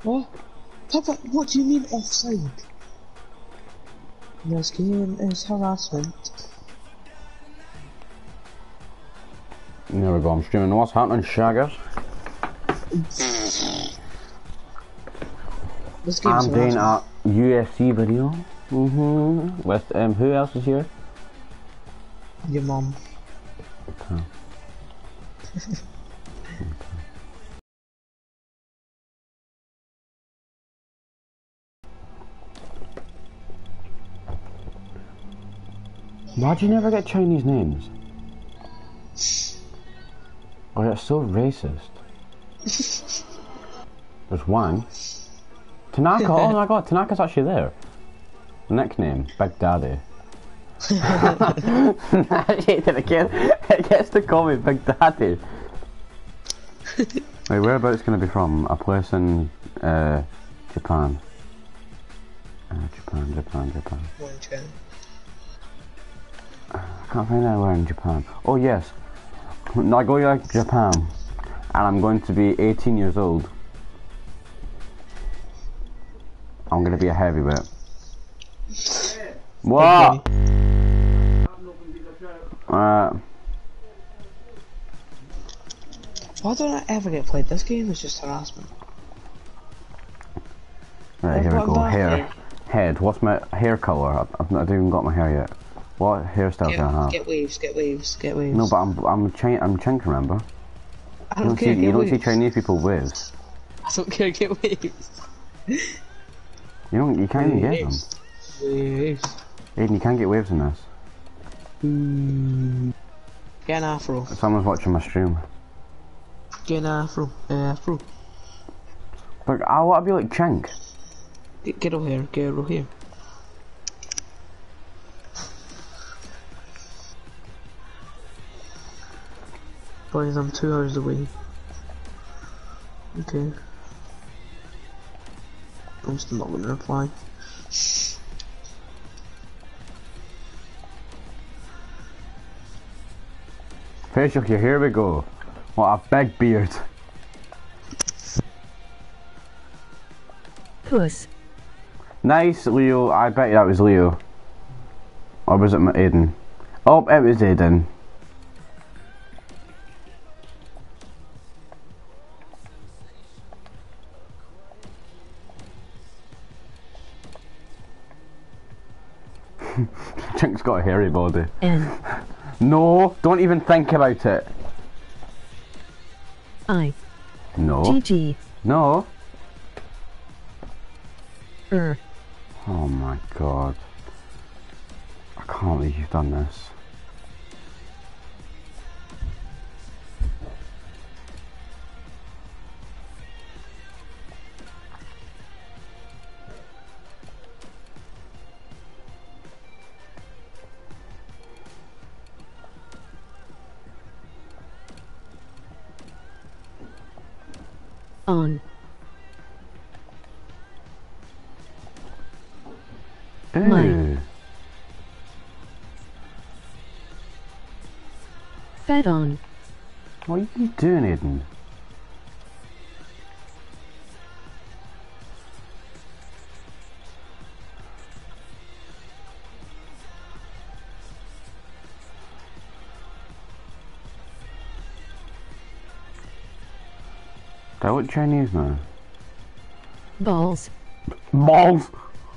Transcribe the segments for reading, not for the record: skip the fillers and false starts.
What? Papa, what do you mean offside? This game is harassment. There we go, I'm streaming what's happening, shaggers. This game's I'm doing a harassment. UFC video. With who else is here? Your mum. Okay. Why do you never get Chinese names? Oh, that's so racist. There's one. Tanaka, oh my god, Tanaka's actually there. Nickname, Big Daddy. It gets to call me Big Daddy. Wait, whereabouts gonna be from? A place in Japan. Japan. I can't find anywhere in Japan. Oh yes, Nagoya, Japan, and I'm going to be 18 years old. I'm going to be a heavyweight. What? Why don't I ever get played? This game is just harassment. Right, here we go. Hair. Head. What's my hair colour? I've not even got my hair yet. What hairstyle can I have? Get waves. No, but I'm Chink, remember? I don't care. You don't see Chinese people with waves. I don't care. Get waves. You can't even get them. Waves. Aiden, you can't get waves in this. Get an afro. Someone's watching my stream. Get an afro. Afro. But I want to be like Chink. Get over here. Get over here. Boys, I'm 2 hours away. Okay. I'm still not gonna reply. Facial, here we go. What a big beard. Puss. Nice, Leo. I bet you that was Leo. Or was it Aiden? Oh, it was Aiden. Chink's got a hairy body. No, don't even think about it. I. No. GG. No. Oh my god. I can't believe you've done this. On. Ooh. Fed on. What are you doing, Aiden? Do I look Chinese now? Balls. Balls!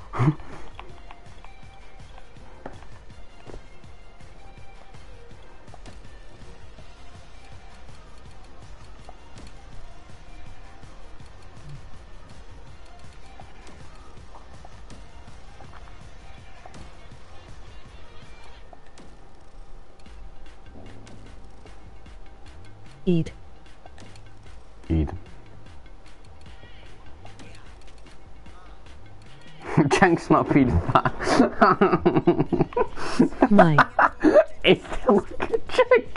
Eat. Eat. Jank's not feeding that. My. It's still like a Jank.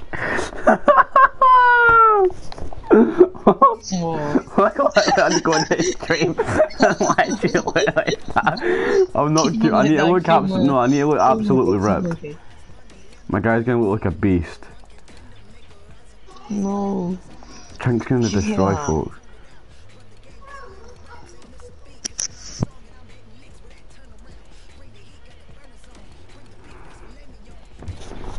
Why am I going to stream? Why do you look like that? I'm not cute. I need to look I need to look absolutely ripped. My guy's gonna look like a beast. No. Jank's gonna destroy folks.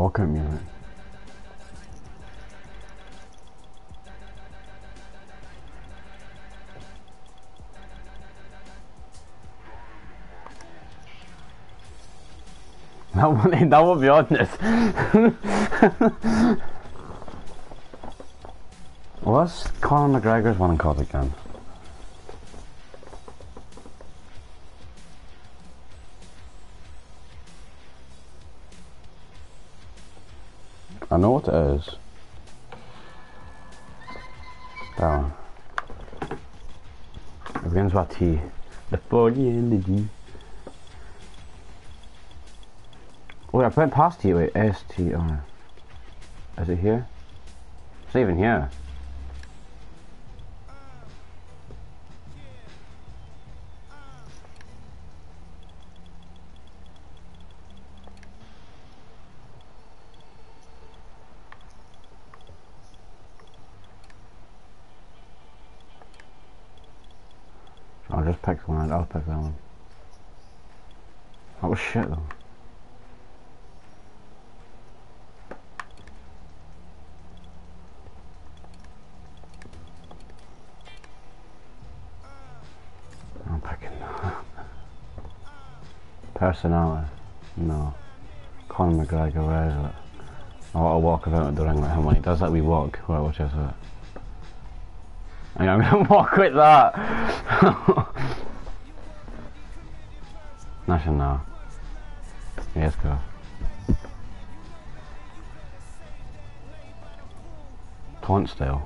walkout music. That won't be on this. What's Conor McGregor's one called again? I know what it is. That one. It begins with a T. The 40 and the G. Wait, I went past T. Wait, S-T-R. Is it here? It's not even here. I'll just pick one. I'll pick that one. That was shit though. I'm picking that. Personality. No. Conor McGregor, where is it? I want to walk about the ring like him when he does that wee walk. Right, which is it? I'm gonna walk with that. Nothing now. Yeah, let's go. Taunt style.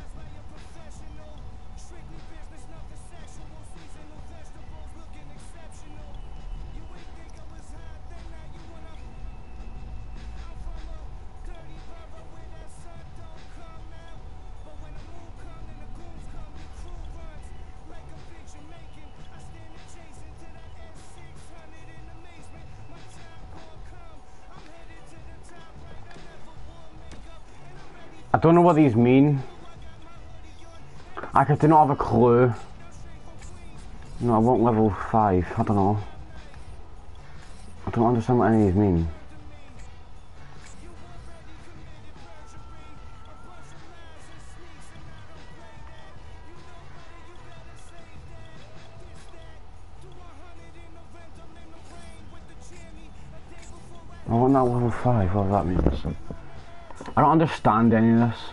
I don't know what these mean. I do not have a clue. No, I want level 5. I don't know. I don't understand what any of these mean. I want that level 5, what that means. I don't understand any of this.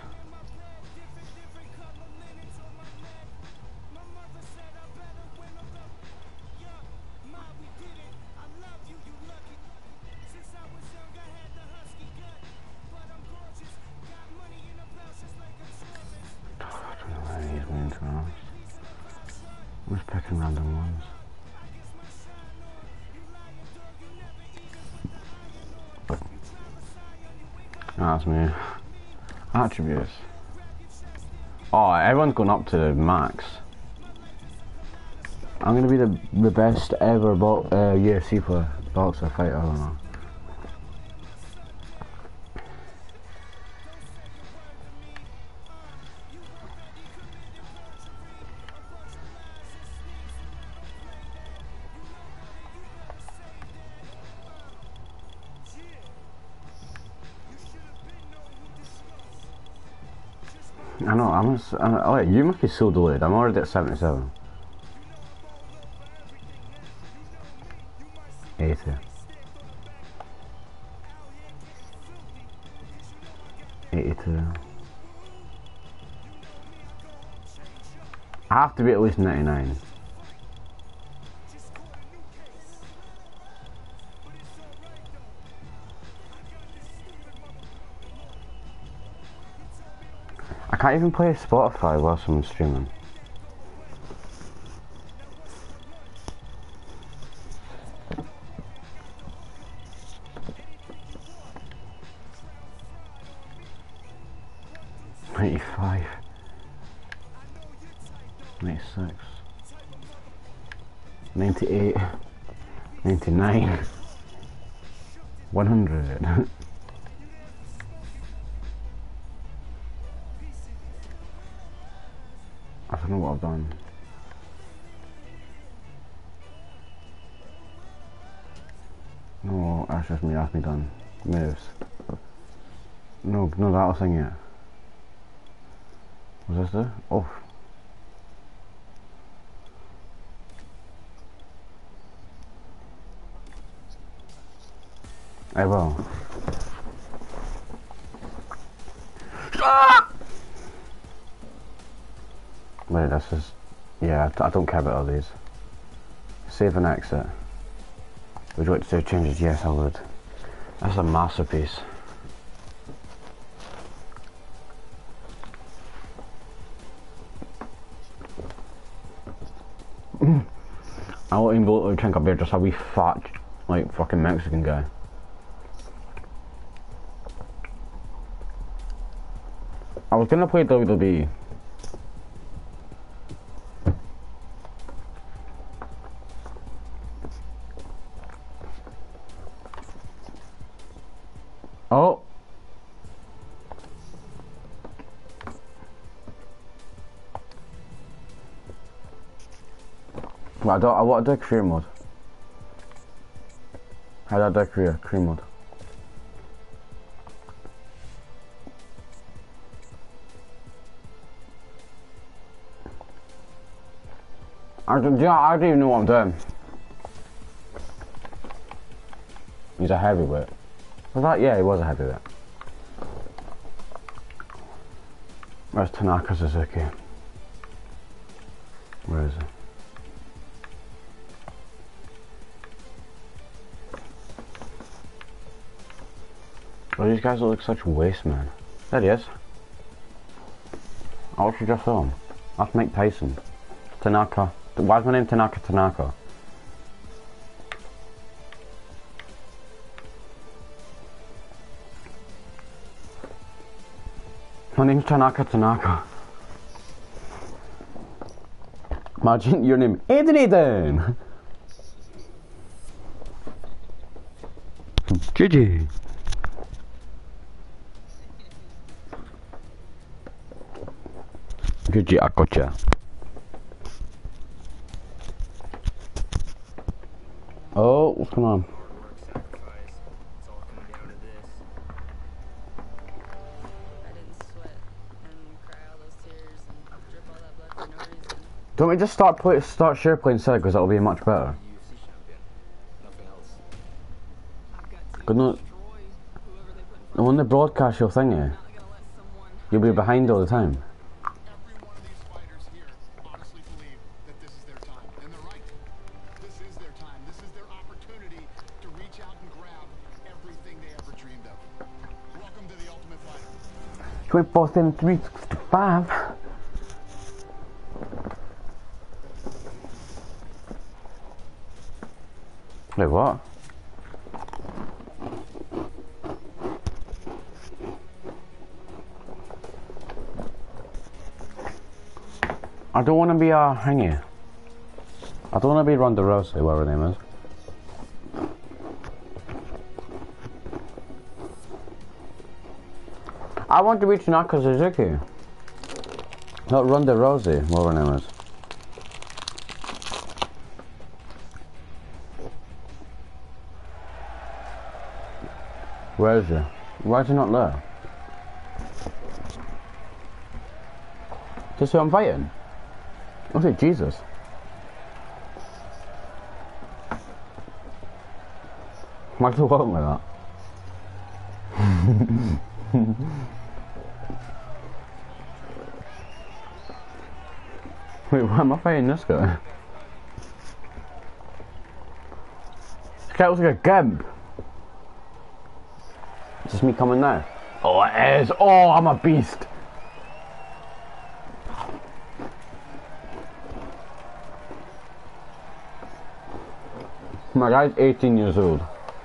I don't know what any of these mean, to be honest. I'm just picking random ones. That's me. Attributes. Oh, everyone's going up to the max. I'm gonna be the best ever UFC player, boxer, fighter, I don't know. I know, oh, you must be so delayed. I'm already at 77. 80. I have to be at least 99. I can't even play Spotify whilst I'm streaming. $95, $96, $98, $99, $100. I don't know what I've done. No, that's just me, that's me done. Moves. No, that'll thing yet. Was this there? Oh. I will. Wait, this is... Yeah, I don't care about all these. Save and exit. Would you like to save changes? Yes, I would. That's a masterpiece. I won't even be able to drink a beer, just a wee fat, like, fucking Mexican guy. I was gonna play WWE. Oh! Well, I want to do career mode. How do I do career mode? I don't even know what I'm doing. He's a heavyweight. Was that? Yeah, he was a heavyweight. Where's Tanaka Suzuki? Where is he? Oh, these guys look such waste, man. There he is. I actually just saw him. That's Mike Tyson. Tanaka. Why is my name Tanaka? My name's Tanaka. Imagine your name, Anthony then. GG. GG, I gotcha. Oh, what's going on? Don't we just start share playing instead, because that'll be much better. Good no, when they broadcast your thingy, you'll be behind all the time. This is their time. This is their opportunity to reach out and grab everything they ever dreamed of. Welcome to the Ultimate Fighter. 24/7 365. Wait, what? I don't want to be a hangy. I don't want to be Ronda Rousey, whatever her name is. I want to be Tanaka Suzuki. Not Ronda Rousey, whatever her name is. Where is he? Why is he not there? Just who I'm fighting? What's it, Jesus? Why do I walk like that? Wait, why am I fighting this guy? This guy looks like a gimp. Is this me coming now? Oh, it is! Oh, I'm a beast! My guy's 18 years old.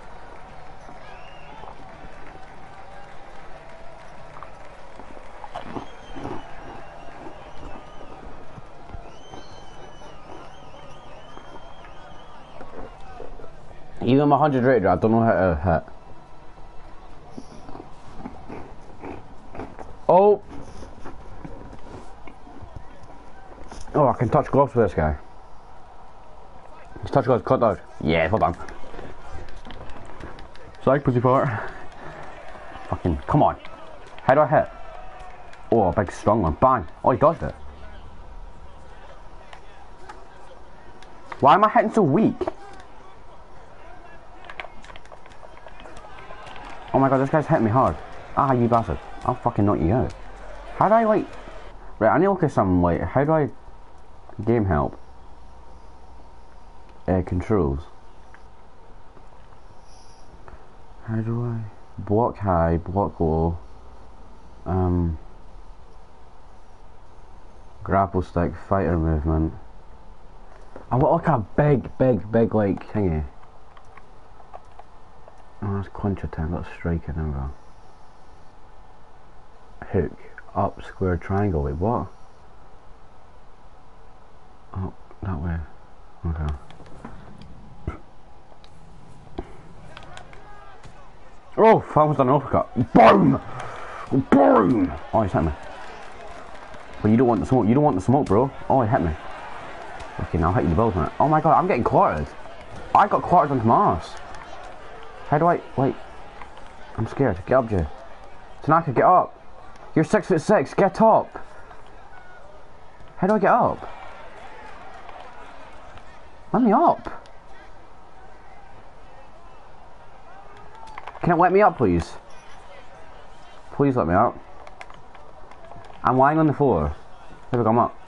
Even I'm 100 rated, I don't know how to hit. Oh! Oh, I can touch gloves with this guy. His touch gloves cut out. Yeah, hold on. Psych, pussy fart. fucking... Come on. How do I hit? Oh, a big strong one. Bang. Oh, he dodged it. Why am I hitting so weak? Oh my god, this guy's hitting me hard. Ah, you bastard. I'll fucking knock you out. How do I, like... Right, I need to look at something, like... How do I... Game help? Controls. How do I... Block high, block low. Grapple stick, fighter movement. I want like a big, like, thingy. Oh, that's clinch attack, that's striking, there we go. Hook, up, square, triangle, wait, what? Oh, that way. Okay. Oh, I almost done an uppercut. Boom! Boom! Oh, he's hit me. But you don't want the smoke, you don't want the smoke, bro. Oh, he hit me. Okay, now I'll hit you the balls, man. Oh my god, I'm getting quartered. I got quartered onto my ass. How do I, like... I'm scared. Get up, Jay. Tanaka, get up. You're 6'6", get up. How do I get up? Let me up. Can it let me up, please? Please let me up. I'm lying on the floor. There we go, I'm up.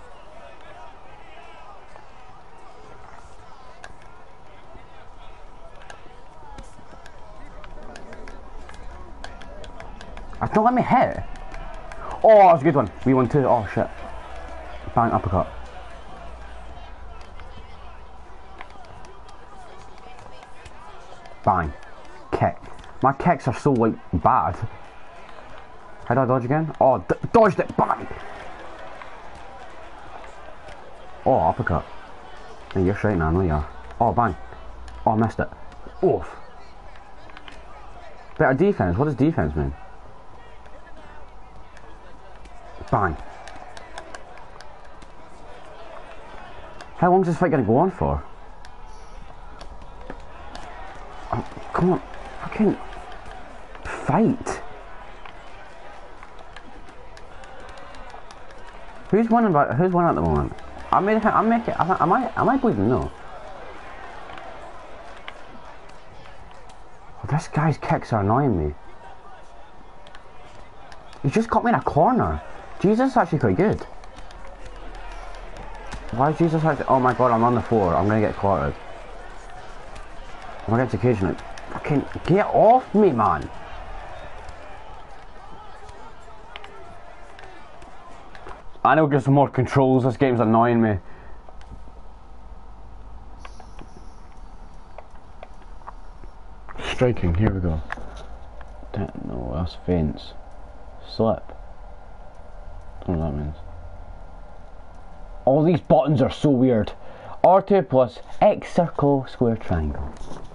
That's not let me hit. Oh, that was a good one. We won two. Oh shit. Bang, uppercut. Bang. Kick. My kicks are so, like, bad. How do I dodge again? Oh, dodged it. Bang. Oh, uppercut. Hey, you're straight now, no you are. Oh, bang. Oh, I missed it. Oof. Better defense. What does defense mean? Bang. How long is this fight going to go on for? Oh, come on. Fucking fight. Who's winning at the moment? Am I bleeding? No. Oh, this guy's kicks are annoying me. He just got me in a corner. Jesus is actually quite good. Why is Jesus actually... Oh my god, I'm on the floor. I'm gonna get quartered. I'm gonna get to occasionally... Fucking get off me, man. I need to get some more controls. This game's annoying me. Striking, here we go. No, that's fence. Slip. Don't know what that means. All these buttons are so weird. R2 plus X circle square triangle.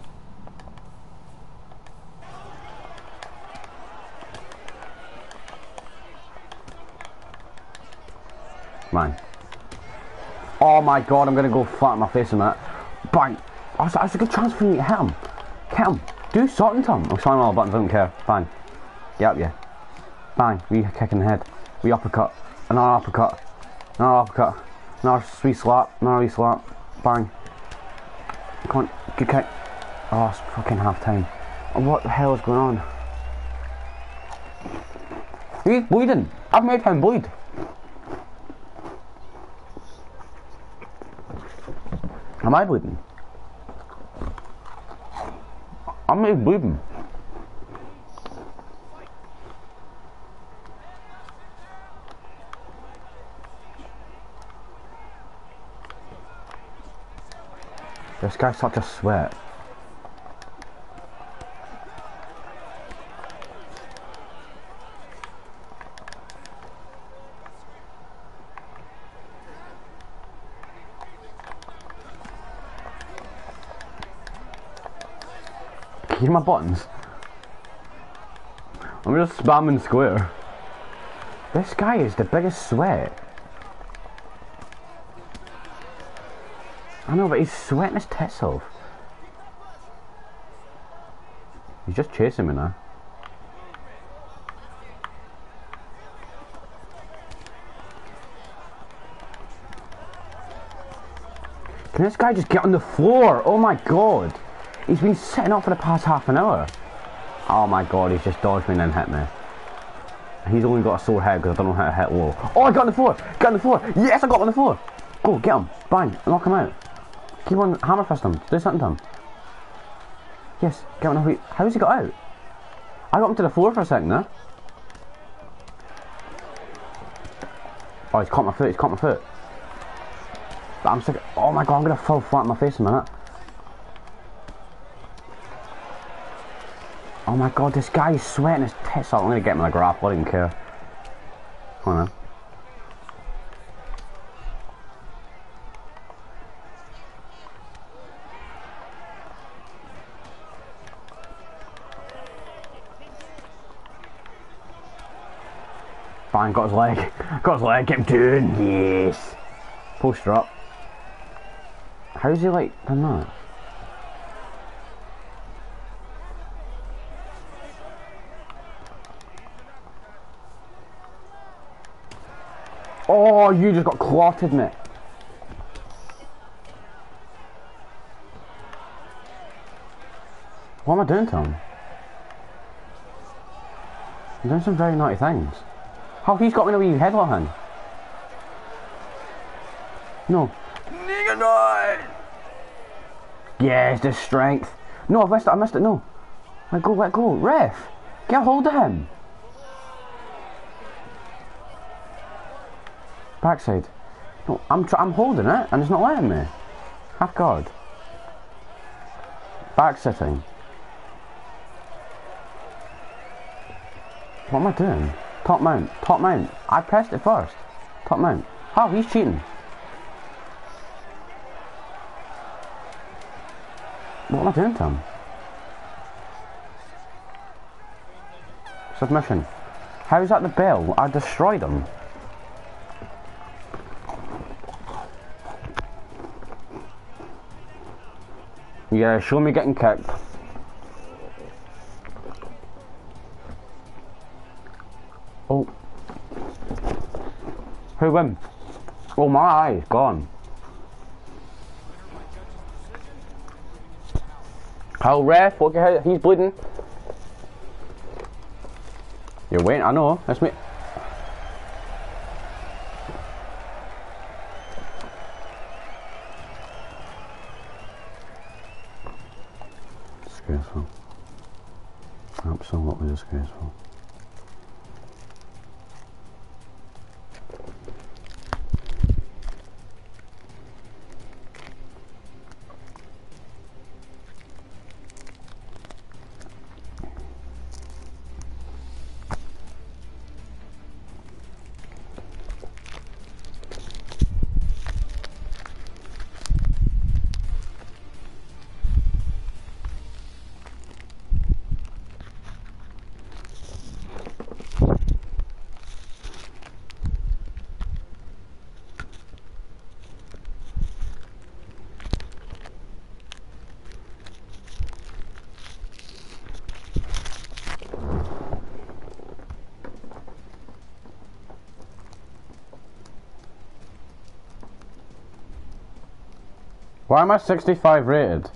Man. Oh my god, I'm gonna go flat on my face in that. Bang! Oh, that's a good chance for me to hit him. Hit him. Do something to him. I'm slamming all the buttons, I don't care. Bang. Get up, yeah. Bang. We kick in the head. We uppercut. Another uppercut. Another uppercut. Another wee slap. Another wee slap. Bang. Come on. Good kick. Oh, it's fucking half time. Oh, what the hell is going on? He's bleeding. I've made him bleed. Am I bleeding? I'm not bleeding. This guy's such a sweat. Can you hear my buttons? I'm just spamming square. This guy is the biggest sweat. I know, but he's sweating his tits off. He's just chasing me now. Can this guy just get on the floor? Oh my god. He's been sitting up for the past half an hour. Oh my god, he's just dodged me and then hit me. He's only got a sore head because I don't know how to hit low. Oh, I got on the floor! Get on the floor! Yes, I got on the floor! Go, get him! Bang! Knock him out! Keep on hammer fist him. Do something to him. Yes, get on the floor. How's he got out? I got him to the floor for a second there. Oh, he's caught my foot, he's caught my foot. But I'm sick. Oh my god, I'm gonna fall flat on my face in a minute. Oh my god, this guy is sweating his tits out. I'm gonna get him in a grapple, I don't even care. Hold on. Bang, got his leg. Got his leg, get him doing. Yes. Poster up. How's he like done that? Oh, you just got clotted, mate. What am I doing to him? I'm doing some very naughty things. How he's got me in a wee headlock hand? No. Nigga, no! Yes, the strength. No, I missed it, no. Let go. Ref! Get a hold of him. Backside. No, I'm holding it and it's not letting me. Half guard. Back sitting. What am I doing? Top mount. I pressed it first. Top mount. Oh, he's cheating. What am I doing to him? Submission. How's that the bell? I destroyed him. Yeah, show me getting kicked. Oh. Who win? Oh, my eye's gone. How ref? Okay, he's bleeding. You're waiting, I know, that's me. Disgraceful. Absolutely disgraceful. Why am I 65 rated?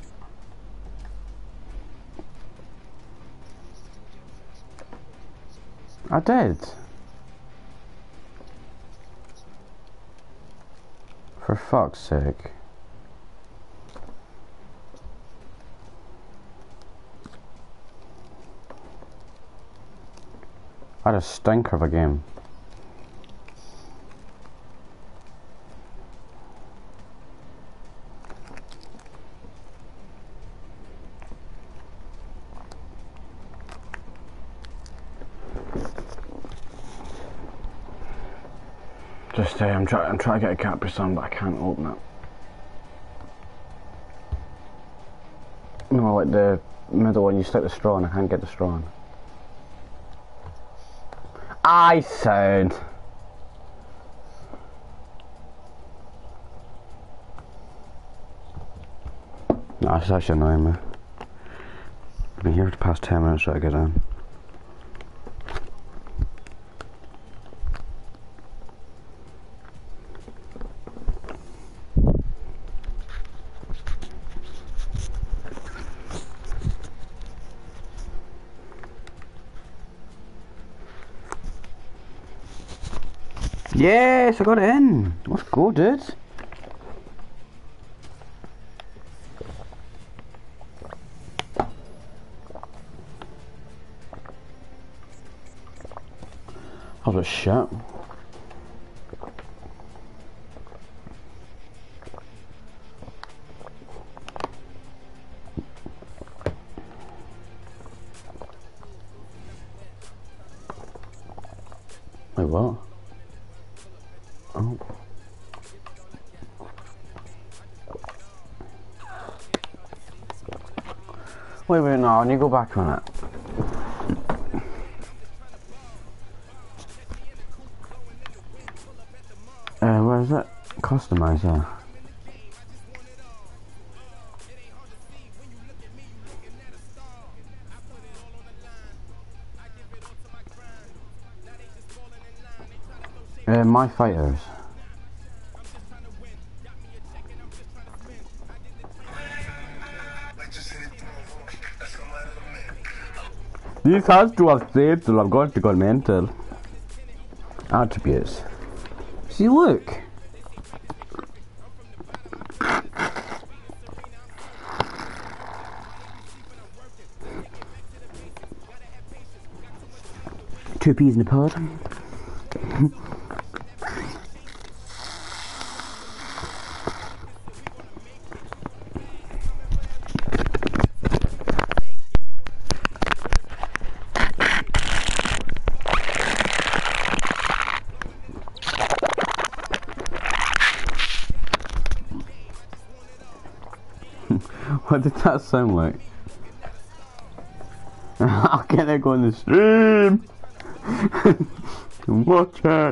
I did. For fuck's sake. I had a stinker of a game. Just I'm trying to get a Capri Sun, but I can't open it. No, like the middle one, you stick the straw in, I can't get the straw in. I said. No, it's actually annoying me. I've been here for the past 10 minutes trying to get in. Yes, I got it in. Let's go, dude. That was a shit. Wait, what? Oh. Wait, no, I need to go back on it. Where is it? Customize, yeah. My fighters. This has to have saved till I've got to go mental. Attributes. See, look. Two peas in a pod. What did that sound like? How can I go on the stream? Watch it.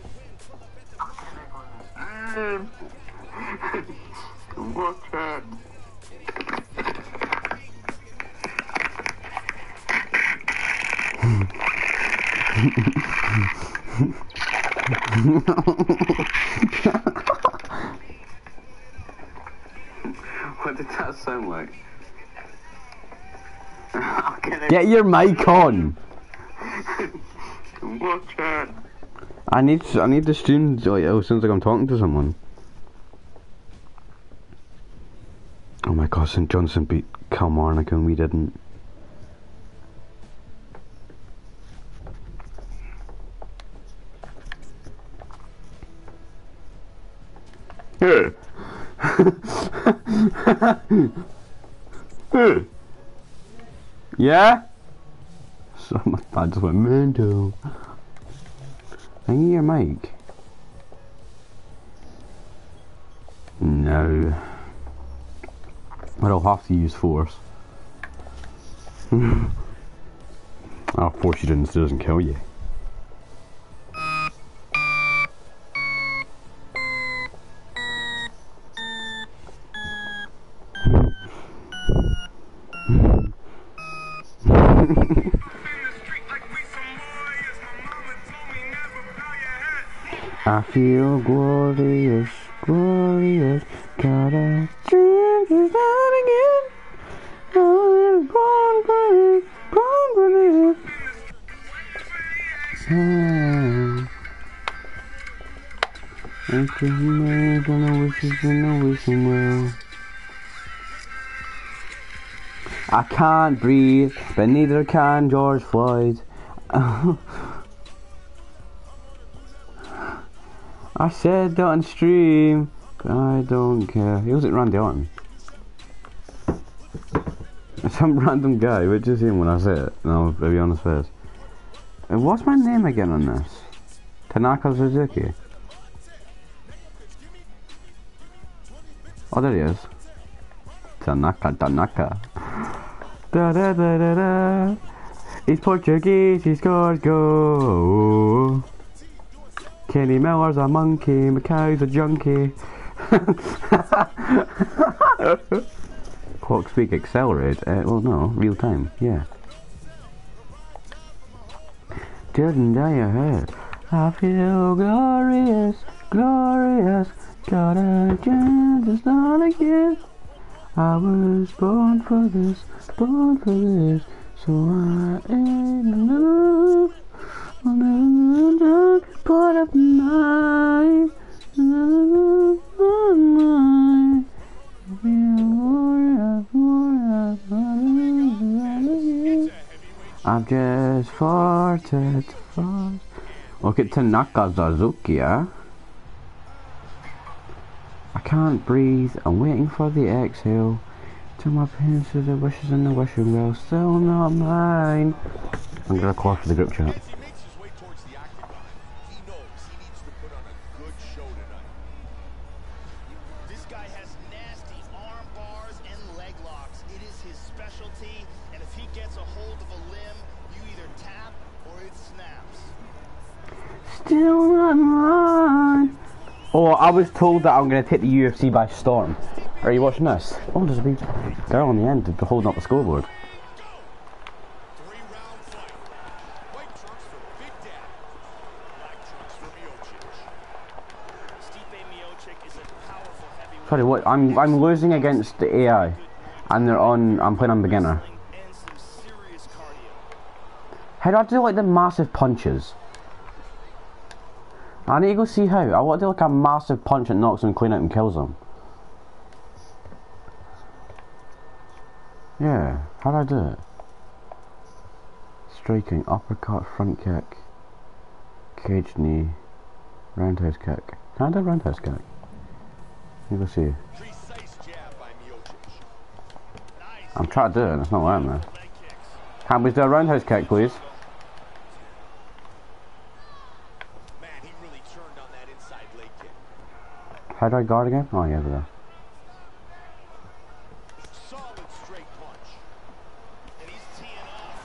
Watch it. What did that sound like? Get your mic on. Watch it. I need the stream like it sounds like I'm talking to someone. Oh my god, St. Johnson beat Kilmarnock and we didn't. Yeah. Yeah? So my dad just went mental. I need your mic. No. I'll have to use force. I'll force you to so it doesn't kill you. I feel glorious, glorious. Gotta change this out again. I was born for this, born for this. I'm gonna wish it and I wish him well. I can't breathe, but neither can George Floyd. I said that on stream, but I don't care. He wasn't Randy Orton. Some random guy, which is him when I say it, and I'll be on his face. And what's my name again on this? Tanaka Suzuki. Oh, there he is. Tanaka. Da da da da da. He's Portuguese, he scores goal. Kenny Miller's a monkey, Macau's a junkie. Clock speak accelerate. Well, no, real time. Yeah. Didn't die your head. I feel glorious, glorious. Got a chance to start again. I was born for this, so I ain't enough. Put up night. I've just farted fast. Look at Tanaka Suzuki, eh? I can't breathe, I'm waiting for the exhale. Till my parents to the wishes in the wishing well, still not mine. I'm gonna call for the group chat. As he makes his way towards the octagon, he knows he needs to put on a good show tonight. This guy has nasty arm bars and leg locks. It is his specialty, and if he gets a hold of a limb, you either tap or it snaps. Still not mine. Oh, I was told that I'm gonna take the UFC by storm. Are you watching this? Oh, there's a big girl on the end holding up the scoreboard. Three-round fight. White trunks for Big Daddy. Black trunks for Miocic. Stipe Miocic is a powerful heavyweight. Sorry, what? I'm losing against the AI, and they're on. I'm playing on beginner. And some serious cardio. How do I do like the massive punches? I need to go see how. I want to do like a massive punch that knocks him clean out and kills him. Yeah, how do I do it? Striking, uppercut, front kick, cage knee, roundhouse kick. Can I do a roundhouse kick? Let me go see. Precise jab by Miocic. Nice. I'm trying to do it and it's not letting me. Leg kicks. Can we do a roundhouse kick, please? Man, he really turned on that inside leg kick. How do I guard again? Oh, yeah, there. Solid straight punch. And he's teeing off.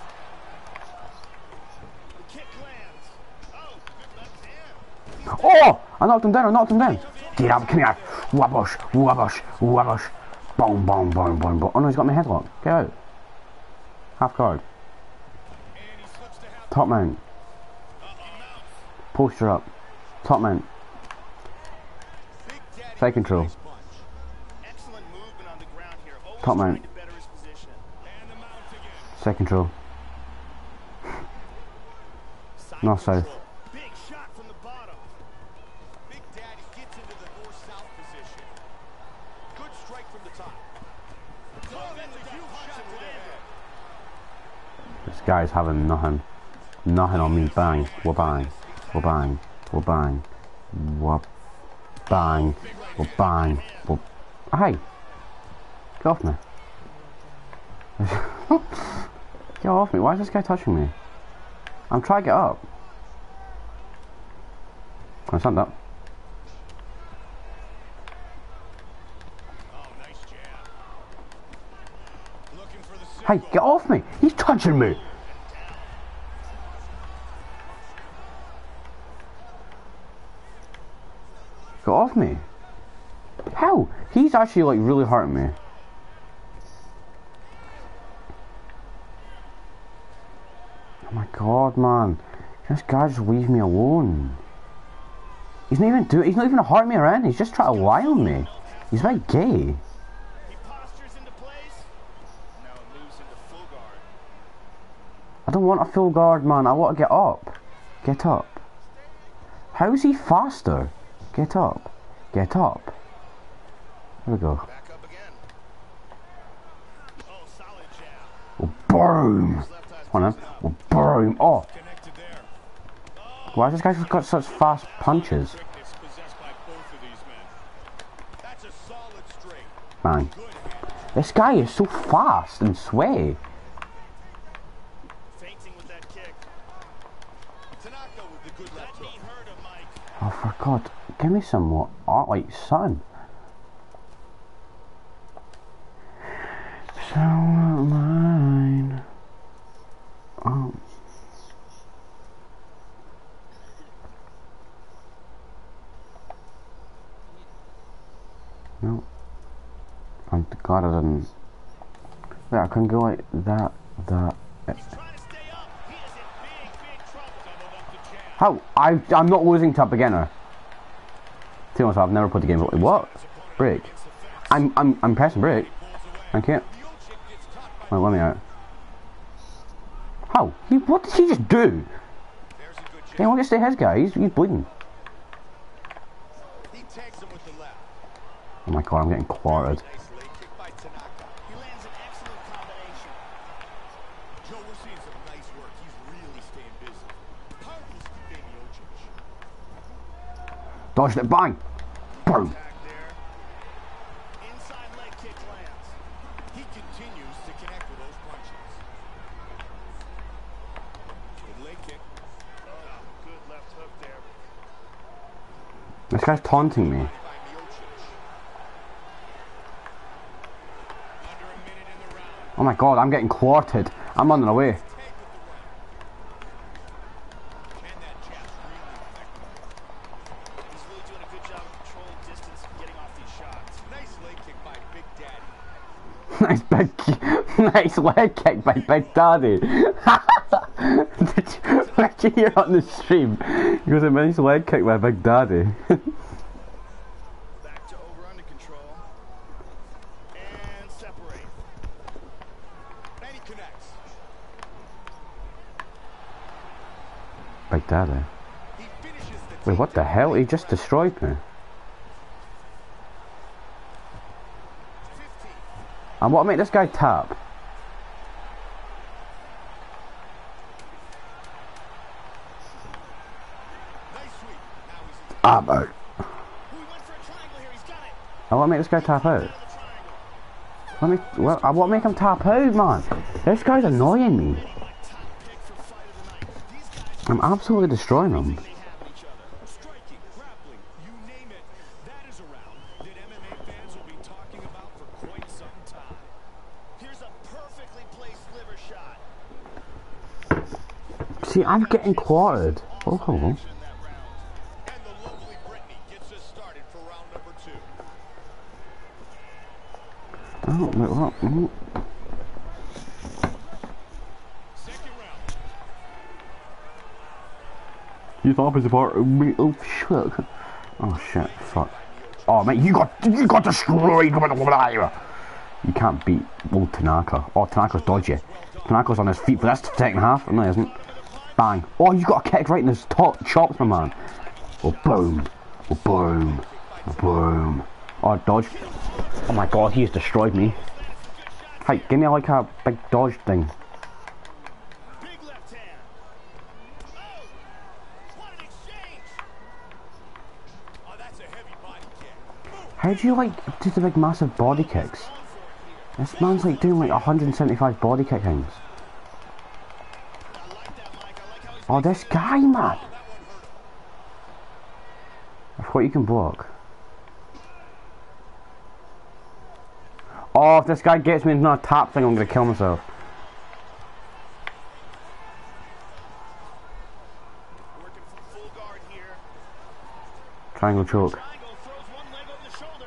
The kick lands. Oh, good left hand. Oh! I knocked him down. Get up, come here. Wabosh, wabosh, wabosh. Boom, boom, boom, boom, boom. Oh no, he's got my headlock. Get out. Half guard. And he slips to half. Top mount. Posture up. Top mount. Big Daddy Side control. punch. Excellent movement on the ground here. Always Top trying mount. to better his position. And the mount again. Side control. Side North control. south. Big shot from the bottom. Big Daddy gets into the north-south position. Good strike from the top. Oh, that's a huge shot to the head. This guy's having nothing. Nothing on me. Bang. Wha-bang. Wha-bang. Wha-bang. Wha-bang. Wha-bang. Wha... Hey! Get off me. Get off me. Why is this guy touching me? I'm trying to get up. I stand up. Oh, nice jab. Looking for the Hey, get off me! He's touching me! Get off me! How? He's actually like really hurting me. Oh my god, man. This guy just leave me alone. He's not even hurting me around, he's just trying to lie on me. He's very gay. He postures into place. Now it moves into full guard. I don't want a full guard, man. I want to get up. Get up. How is he faster? Get up. Get up. There we go. Back up again. Oh, solid jab. Oh, boom. His left eye's Hold on. closing up. Oh, boom. Oh. Connected there. Why has this guy just got such fast punches? Quickness possessed by both of these men. That's a solid straight. Man. Good hand. This guy is so fast and sweaty. Feinting with that kick. Tanaka with the good left hook. That knee hurt him, Mike. Oh, for God. Give me some more art like sun. So mine. Oh. No. I'm glad I didn't. Wait, I can go like that. He's trying to stay up. He is in big trouble. Doubled up the jab. How? I'm not losing to a beginner. Tell myself, I've never put the game. What? Break. I'm pressing break. I can't. Wait, let me out. How? What did he just do? There's a Yeah, look at stay his guy. He's bleeding. He tags him with the left. Oh my god, I'm getting quartered. Nice leg kick by Tanaka. He lands an excellent combination. Joe, we're seeing some nice work. He's really staying busy. Powerful Stipe Miocic. Dodged it, bang! Boom! Attack there. Inside leg kick lands. He continues to connect with those punches. Good leg kick. Oh, good left hook there. This guy's taunting me. By Miocic. Under a minute in the round. Oh my god, I'm getting quartered. I'm running away. Take with the right. And that jab's really effective. He's really doing a good job of controlling distance and getting off these shots. Nice leg kick by Big Daddy. Nice leg kick by Big Daddy. Did you hear on the stream? He goes, a nice leg kick by Big Daddy. Back to over under control. And separate. And he connects. Big Daddy. He finishes the Wait, what the hell? He just destroyed me. 15. I want to make this guy tap. Nice sweep. Now he's in. I'm out. Who he went for a triangle here. He's got it. I want to make this guy tap out. Out of the triangle. I want to make him tap out, man. This guy's annoying me. Top pick for fight of the night. These guys I'm absolutely destroying him. they have each other. Striking, grappling, you name it. That is a round that MMA fans will be talking about for quite some time. Here's a perfectly placed liver shot. See, I'm getting quartered. Oh, hello. Action in that round. And the lovely Brittany gets us started for round number 2. Oh, wait, what? Oh. Second round. You thought it was part of me? Oh shit! Oh shit! Fuck! Oh mate, you got destroyed! You can't beat old Tanaka. Oh, Tanaka's dodgy. Tanaka's on his feet for this second half. No, he isn't. Bang! Oh, you got a kick right in his top chops, my man. Oh boom! Oh boom! Oh boom! Oh, dodge! Oh my god, he has destroyed me. Hey, give me like a big dodge thing. Big left hand. Oh! What an exchange! Oh, that's a heavy body kick. Boom. How do you like do the big massive body kicks? This man's like doing like 175 body kick things. I like that, Mike. I like how he's Oh, this guy, man! that one hurt. I thought you can block. Oh, if this guy gets me into a tap thing, I'm gonna kill myself. Working from full guard here. Triangle choke. Triangle throws one leg over the shoulder.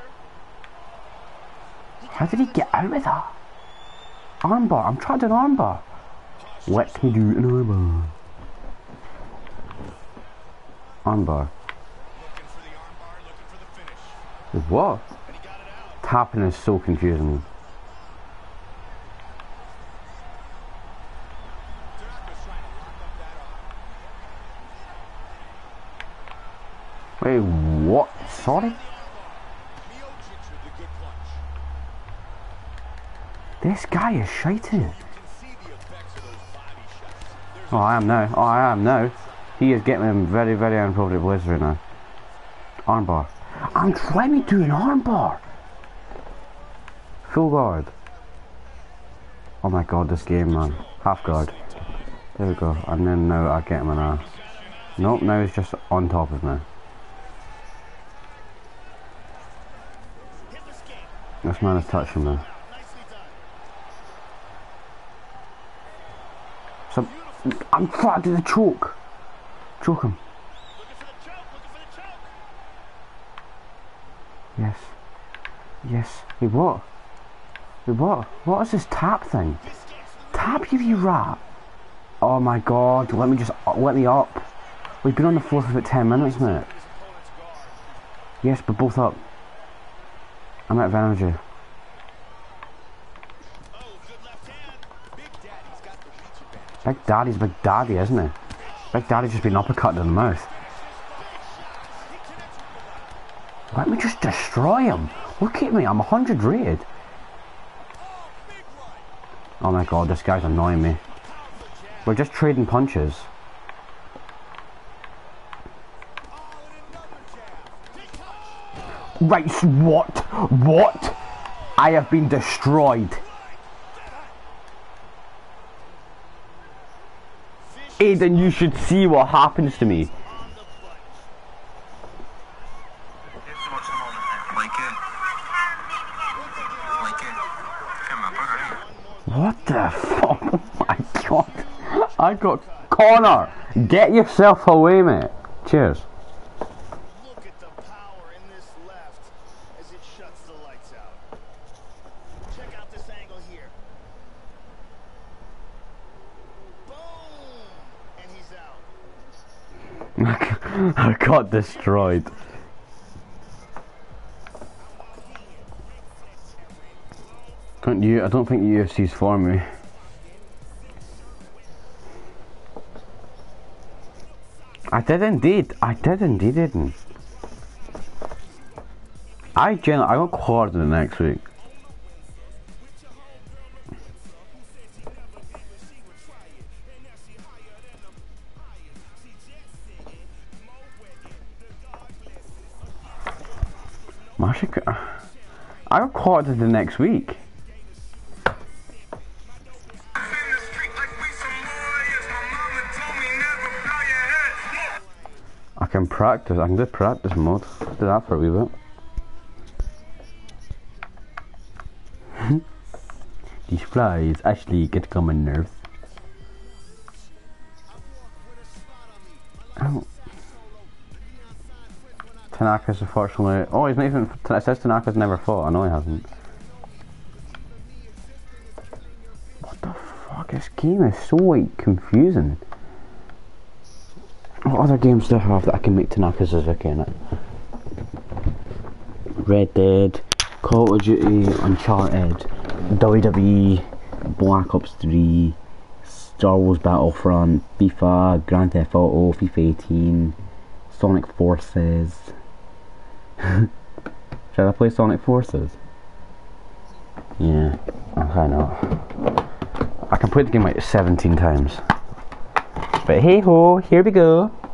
How did he get out of that? Armbar. I'm trying to do an armbar. What can you do in an armbar? Armbar. Looking for the armbar, looking for the finish. What? And he got it out. Tapping is so confusing. Tanaka's trying to lock up that arm. Wait, what? Sorry? Miocic with the good punch. This guy is shitey. You can see the effects of those body shots. Oh, I am now. Oh, I am now. He is getting in very, very inappropriate places right now. Armbar. I'm trying to do an armbar. Full guard. Oh my god, this game, man. Half guard. There we go. And then now I get him an ass. Nope, now he's just on top of me. Hit the skate. This man is touching me. Nicely done. So, I'm trying to do the choke. Choke him. Looking for the choke, looking for the choke. Yes. Yes. Wait, what? Wait, what? What is this tap thing? Tap you rat. Oh my god, let me up. We've been on the floor for about 10 minutes, mate. His opponent's guard. Yes, but both up. I'm out of energy. Oh, good left hand. Big Daddy's got the reach advantage. Big Daddy's Big Daddy, isn't he? Big Daddy's just been uppercutted in the mouth. Let me just destroy him. Look at me, I'm 100 rated. Oh my god, this guy's annoying me. We're just trading punches. Right, what? What? I have been destroyed. Aiden, you should see what happens to me. What the fuck? Oh my god. I got Connor. Get yourself away, mate. Cheers. Look at the power in this left as it shuts the lights out. Check out this angle here. Boom! And he's out. I got destroyed. I don't think the UFC's for me. I did indeed, Aiden. I got quartered the next week. I got quartered the next week. I can practice, I can do practice mode. Do that for a wee bit. These flies actually get on my nerves. Oh. Tanaka's unfortunately. Oh, he's not even. It says Tanaka's never fought. I know he hasn't. What the fuck? This game is so like confusing. What other games do I have that I can make Tanaka Suzuki in it? Red Dead, Call of Duty, Uncharted, WWE, Black Ops 3, Star Wars Battlefront, FIFA, Grand Theft Auto, FIFA 18, Sonic Forces. Should I play Sonic Forces? Yeah, I know. I can play the game like 17 times. But hey ho, here we go.